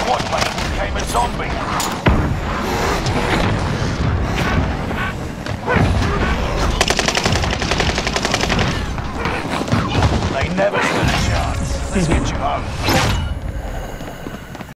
squad mate became a zombie. They never stood a chance. Let's get you home.